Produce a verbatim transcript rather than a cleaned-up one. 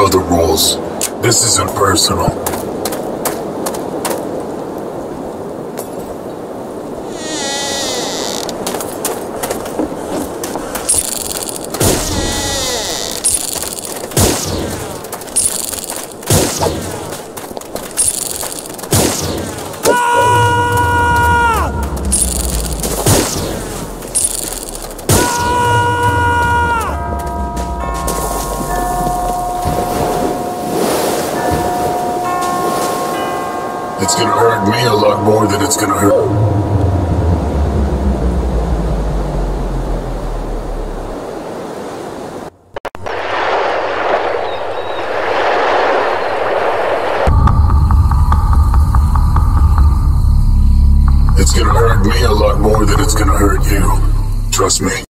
know the rules. This isn't personal. It's gonna hurt me a lot more than it's gonna hurt. It's gonna hurt me a lot more than it's gonna hurt you. Trust me.